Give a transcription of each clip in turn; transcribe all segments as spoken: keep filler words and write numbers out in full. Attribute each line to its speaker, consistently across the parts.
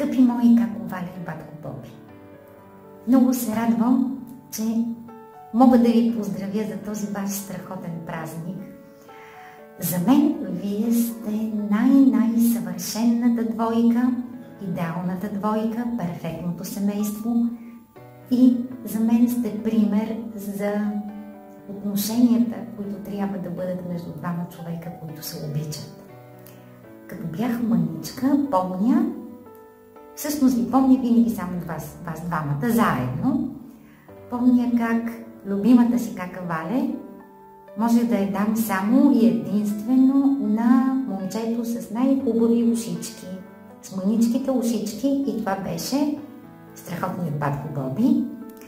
Speaker 1: Скъпи мои како Валя и батко Боби, много се радвам, че мога да ви поздравя за този ваш страхотен празник. За мен вие сте най-най-съвършенната двойка, идеалната двойка, перфектното семейство и за мен сте пример за отношенията, които трябва да бъдат между двама човека, които се обичат. Като бях мъничка, помня, всъщност ви помня винаги само вас, вас двамата, заедно. Помня как любимата си кака Валя може да я дам само и единствено на момчето с най-хубави ушички, с мъничките ушички, и това беше страхотният батко Боби.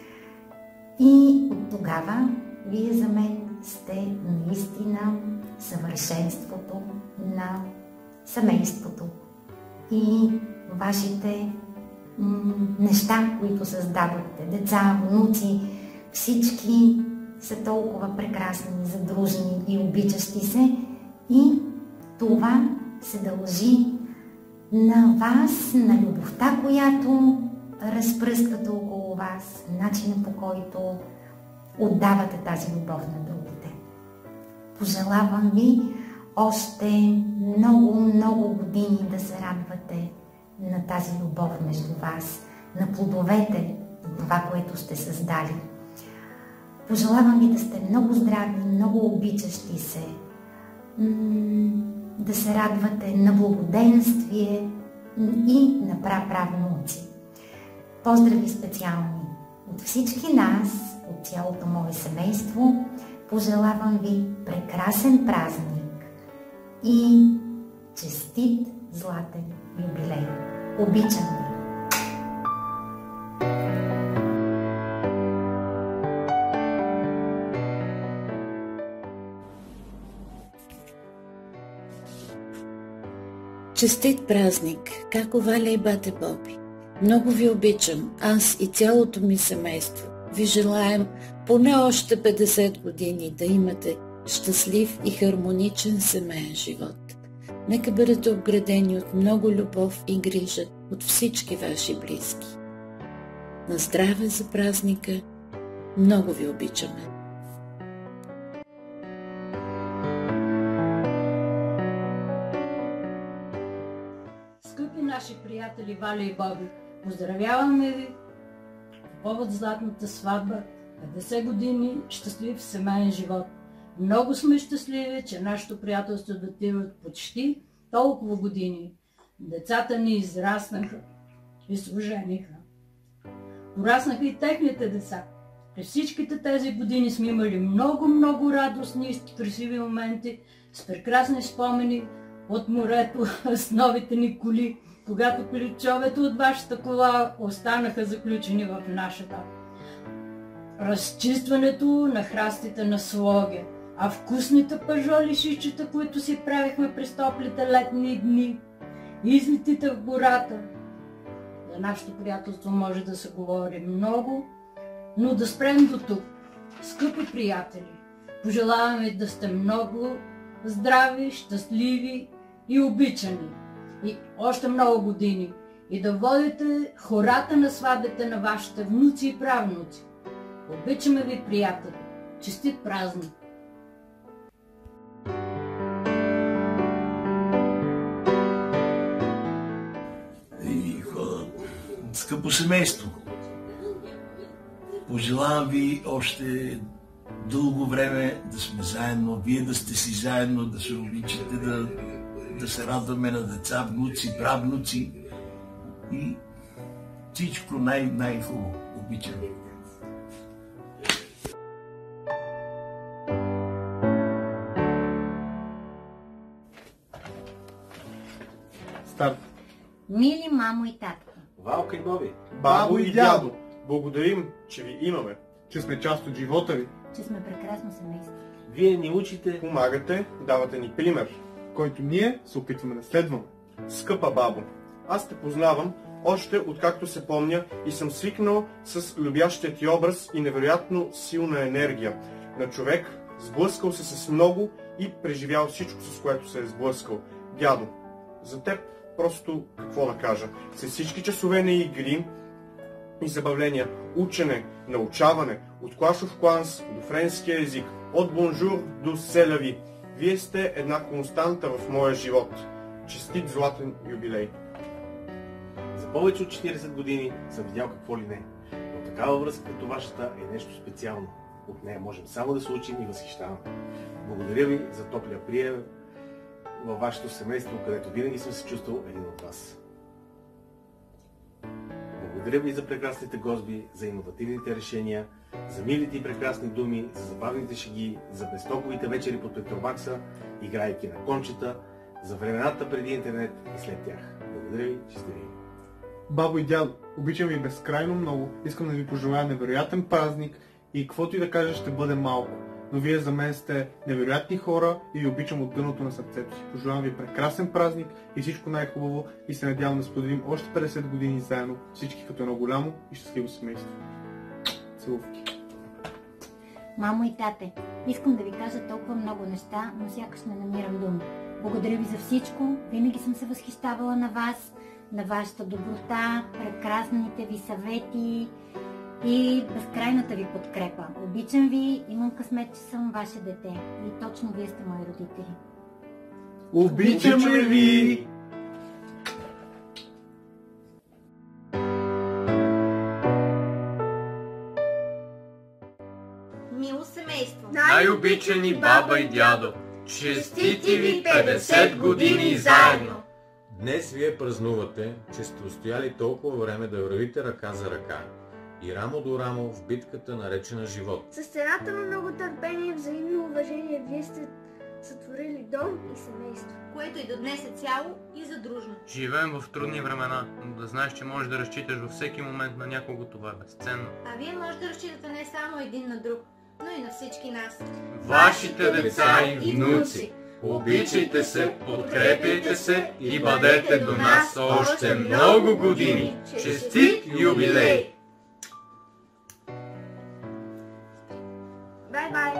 Speaker 1: И от тогава вие за мен сте наистина съвършенството на семейството и вашите неща, които създадохте. Деца, внуци, всички са толкова прекрасни, задружни и обичащи се, и това се дължи на вас, на любовта, която разпръсквате около вас, начина по който отдавате тази любов на другите. Пожелавам ви още много, много години да се радвате на тази любов между вас, на плодовете, на това, което сте създали. Пожелавам ви да сте много здрави, много обичащи се, да се радвате на благоденствие и на праправнуци. Поздрави специални от всички нас, от цялото мое семейство. Пожелавам ви прекрасен празник и честит златен юбилей. Обичам ви!
Speaker 2: Честит празник, како Валя и бате Боби. Много ви обичам, аз и цялото ми семейство. Ви желаем поне още петдесет години да имате щастлив и хармоничен семеен живот. Нека бъдете обградени от много любов и грижа от всички ваши близки. На здраве за празника! Много ви обичаме!
Speaker 3: Скъпи наши приятели Валя и Боби, поздравяваме ви по повод златната сватба, петдесет години щастлив семейен живот. Много сме щастливи, че нашето приятелство датира почти толкова години. Децата ни израснаха и се ожениха. Пораснаха и техните деца. През всичките тези години сме имали много-много радостни и красиви моменти, с прекрасни спомени от морето, с новите ни коли, когато ключовете от вашата кола останаха заключени в нашата. Разчистването на храстите на Слоге, а вкусните пържоли шишчета, които си правихме през топлите летни дни, излетите в гората. За нашето приятелство може да се говори много, но да спрем до тук. Скъпи приятели, пожелаваме да сте много здрави, щастливи и обичани. И още много години. И да водите хората на сватбите на вашите внуци и правнуци. Обичаме ви, приятели. Честит празник!
Speaker 4: И, скъпо семейство, пожелавам ви още дълго време да сме заедно, вие да сте си заедно, да се обичате, да, да се радваме на деца, внуци, правнуци и всичко най- най-хубаво. Обичам ви.
Speaker 5: Старт.
Speaker 1: Мили мамо и татко,
Speaker 5: Валка и Боби, бабо и дядо, благодарим, че ви имаме, че сме част от живота ви,
Speaker 1: че сме прекрасно семейство.
Speaker 4: Вие ни учите,
Speaker 5: помагате, давате ни пример, който ние се опитваме да следваме. Скъпа бабо, аз те познавам още откакто се помня и съм свикнал с любящия ти образ и невероятно силна енергия на човек, сблъскал се с много и преживял всичко, с което се е сблъскал. Дядо, за теб просто какво да кажа. След всички часове на игри и забавления, учене, научаване, от Clash of Clans до френския език, от бонжур до селяви, вие сте една константа в моя живот. Честит златен юбилей!
Speaker 6: За повече от четиридесет години съм видял какво ли не, но такава връзка като вашата е нещо специално. От нея можем само да се учим и възхищаваме. Благодаря ви за топлия прием във вашето семейство, където винаги съм се чувствал един от вас. Благодаря ви за прекрасните госби, за иновативните решения, за милите и прекрасни думи, за забавните шеги, за безтоковите вечери под Петромакса, играйки на кончета, за времената преди интернет и след тях. Благодаря ви, че сте ви.
Speaker 5: Бабо и дядо, обичам ви безкрайно много, искам да ви пожелая невероятен празник и каквото и да кажа ще бъде малко. Но вие за мен сте невероятни хора и ви обичам от дъното на сърцето си. Пожелавам ви прекрасен празник и всичко най-хубаво и се надявам да споделим още петдесет години заедно, всички като едно голямо и щастливо семейство. Целувки.
Speaker 1: Мамо и тате, искам да ви кажа толкова много неща, но сякаш не намирам думи. Благодаря ви за всичко, винаги съм се възхищавала на вас, на вашата доброта, прекрасните ви съвети и безкрайната ви подкрепа. Обичам ви, имам късмет, че съм ваше дете и точно вие сте мои родители.
Speaker 5: Обичаме ви!
Speaker 7: Мило семейство!
Speaker 8: Най-обичани баба и дядо! Честити ви петдесет години заедно!
Speaker 9: Днес вие празнувате, че сте устояли толкова време да вървите ръка за ръка и рамо до рамо в битката наречена живот.
Speaker 7: С цената на много търпение и взаимно уважение вие сте сътворили дом и семейство, което и до днес е цяло и задружно.
Speaker 8: Живеем в трудни времена, но да знаеш, че можеш да разчиташ във всеки момент на някого, това е безценно.
Speaker 7: А вие може да разчитате не само един на друг, но и на всички нас.
Speaker 8: Вашите деца и внуци! Обичайте се, подкрепяйте се и бъдете до нас още много години! Честит юбилей!
Speaker 7: Бай-бай!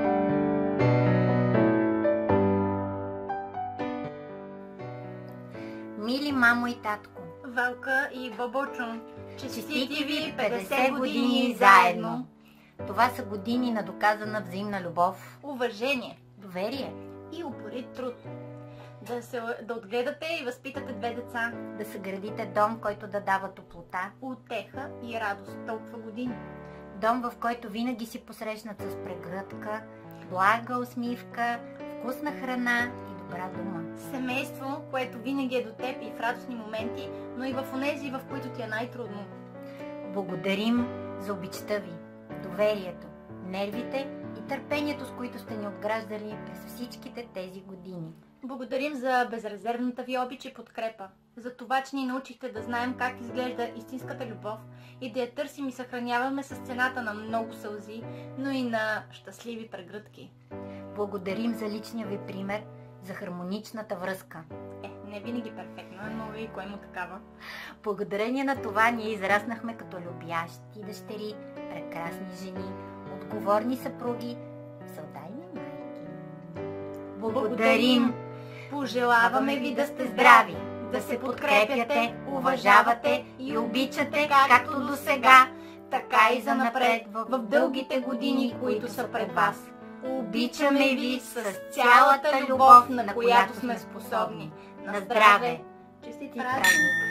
Speaker 1: Мили мамо и татко,
Speaker 7: Вълка и Бобочо,
Speaker 1: честити ви петдесет години заедно! Това са години на доказана взаимна любов,
Speaker 7: уважение,
Speaker 1: доверие,
Speaker 7: и упорит труд. Да, се, да отгледате и възпитате две деца.
Speaker 1: да съградите дом, който да дава топлота,
Speaker 7: Утеха и радост толкова години.
Speaker 1: дом, в който винаги си посрещнат с прегръдка, блага усмивка, вкусна храна и добра дума.
Speaker 7: Семейство, което винаги е до теб и в радостни моменти, но и в онези, в които ти е най-трудно.
Speaker 1: Благодарим за обичта ви, доверието, нервите и търпението, с които сте ни отграждали през всичките тези години.
Speaker 7: Благодарим за безрезервната ви обич и подкрепа. За това, че ни научихте да знаем как изглежда истинската любов и да я търсим и съхраняваме с цената на много сълзи, но и на щастливи прегръдки.
Speaker 1: Благодарим за личния ви пример, за хармоничната връзка.
Speaker 7: Е, не винаги перфектно, но и кое му такава.
Speaker 1: Благодарение на това ние израснахме като любящи дъщери, прекрасни жени, отговорни съпруги, всеотдайни майки.
Speaker 7: Благодарим! Пожелаваме ви да сте здрави, да се подкрепяте, уважавате и обичате както до сега, така и за напред в дългите години, които са пред вас. Обичаме ви с цялата любов, на която сме способни. На здраве! Честит празник!